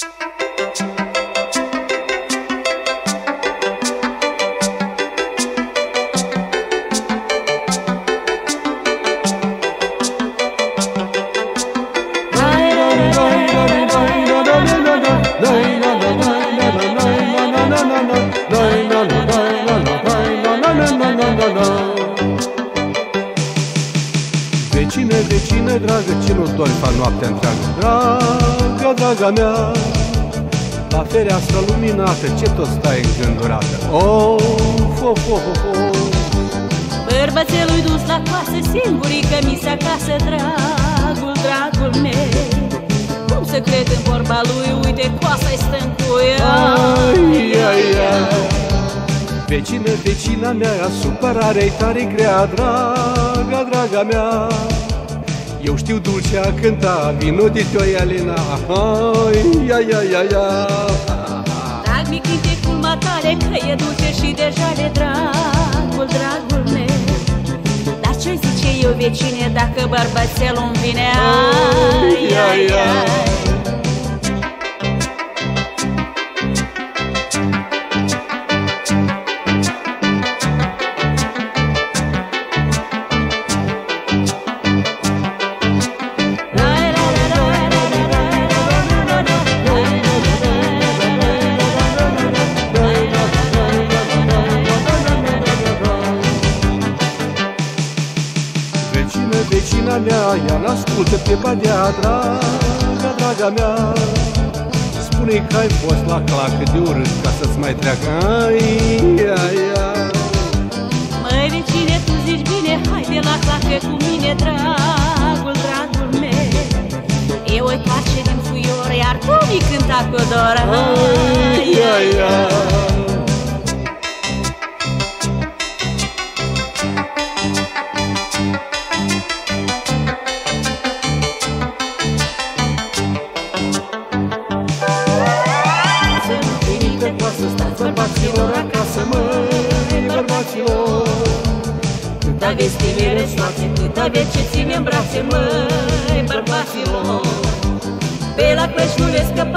Vecine, vecine, dragă, ce nu dormi fa noaptea întreagă? Draga, draga mea, la fereastră luminată, ce tot stai îngândurată? Of, of, of, of. Bărbățelul dus la coasă, singurică mi-se acasă, dragul, dragul meu. Cum să cred în vorba lui, uite, coasa-i stă în cuia. Ai, ai, ai. Vecine, vecina mea, supărarea-i tare grea, draga, draga mea. Eu știu dulcea cânta, vino de te-o Alina. Ai, ai, ai, ai, ai. Drag mi cântecul matale, că e dulce și deja de dragul, dragul meu. Dar ce zice eu, vecine, dacă bărbățelul-mi vine? Ai, ai, ai. Vecina mea, ea n-ascultă pe badea, draga, draga mea. Spune că ai fost la clacă de urât ca să-ți mai treacă. Ai, ai, ai. Măi, vecine, tu zici bine, haide la clacă cu mine, dragul, dragul meu. Eu o-i place din fuior, iar tu mi cânta cu dor. Ai, ai, ai. Bărbaților acasă, măi, bărbaților. Cât aveți tinere soațe, cât aveți ce ține în brațe, măi, bărbaților. Pe la Căști nu le scăpați.